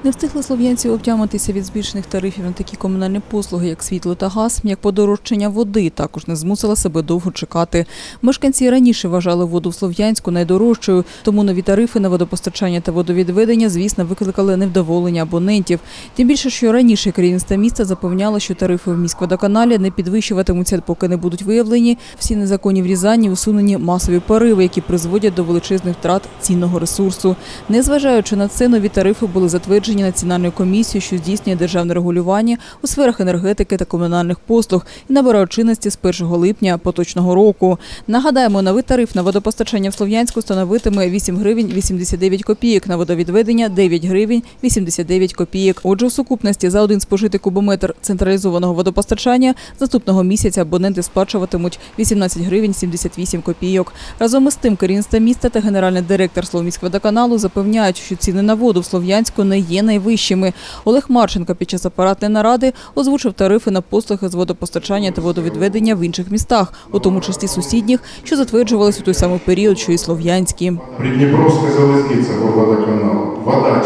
Не встигли слов'янці отямитися від збільшених тарифів на такі комунальні послуги, як світло та газ, як подорожчання води також не змусила себе довго чекати. Мешканці раніше вважали воду в Слов'янську найдорожчою, тому нові тарифи на водопостачання та водовідведення, звісно, викликали невдоволення абонентів. Тим більше, що раніше керівництво міста запевняло, що тарифи в міськводоканалі не підвищуватимуться, поки не будуть виявлені всі незаконні врізання і усунені масові пориви, які призводять до величезних втрат цінного ресурсу. Незважаючи на це, нові тарифи були затверджені Національною комісією, що здійснює державне регулювання у сферах енергетики та комунальних послуг і набирають чинності з 1 липня поточного року. Нагадаємо, новий тариф на водопостачання в Слов'янську становитиме 8 гривень 89 копійок, на водовідведення – 9 гривень 89 копійок. Отже, у сукупності за один спожитий кубометр централізованого водопостачання з наступного місяця абоненти сплачуватимуть 18 гривень 78 копійок. Разом із тим, керівництво міста та генеральний директор Словміськводоканалу запевняють, що ціни на воду в Слов'янську не є найвищими. Олег Марченко під час апаратної наради озвучив тарифи на послуги з водопостачання та водовідведення в інших містах, у тому числі сусідніх, що затверджувалися у той самий період, що і слов'янські. Придніпровська залізниця водоканалу. Вода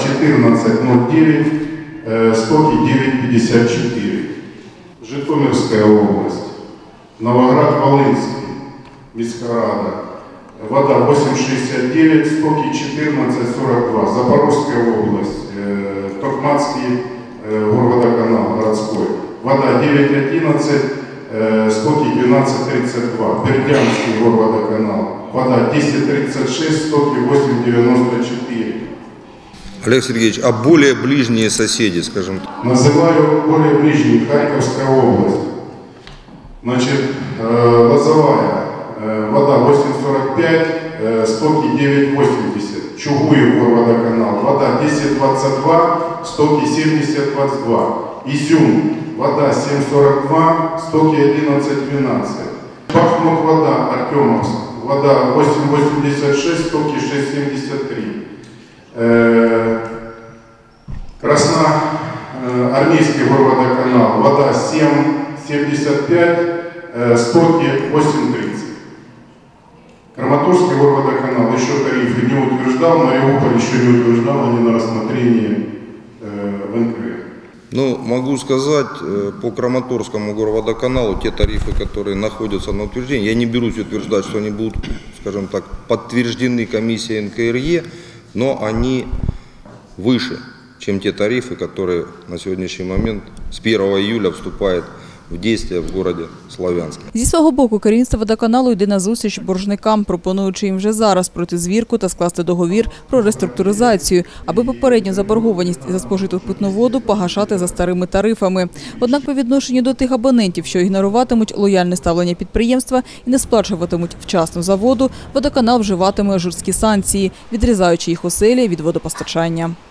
14,09, стоки 9,54. Житомирська область. Новоград-Волинський, міська рада. Вода 8,69, стоки 14,42. Запорожская область, Токмацкий горводоканал городской. Вода 9,11, стоки 12,32. Бердянский горводоканал. Вода 10,36, стоки 8,94. Олег Сергеевич, а более ближние соседи, скажем так? Называю более ближние. Харьковская область. Значит, Лозовая. Вода 8,45, стоки 9,80. Чугуев горводоканал. Вода 10,22, стоки 70,22. Изюм. Вода 7,42, стоки 11,12. Бахмут вода, Артемовск. Вода 8,86, стоки 6,73. Красноармейский горводоканал. Вода 7,75, стоки 8,30. Краматорский горводоканал еще тарифы не утверждал, Мариуполь еще не утверждал, они на рассмотрении в НКР. Ну, могу сказать, по Краматорскому горводоканалу те тарифы, которые находятся на утверждении, я не берусь утверждать, что они будут, скажем так, подтверждены комиссией НКРЕ, но они выше, чем те тарифы, которые на сегодняшний момент с 1 июля вступают в дійство в місті Слов'янську. Зі свого боку, керівництво водоканалу йде на зустріч боржникам, пропонуючи їм вже зараз пройти звірку та скласти договір про реструктуризацію, аби попередню заборгованість за спожиту питну воду погашати за старими тарифами. Однак по відношенню до тих абонентів, що ігноруватимуть лояльне ставлення підприємства і не сплачуватимуть вчасно за воду, водоканал вживатиме жорсткі санкції, відрізаючи їх оселі від водопостачання.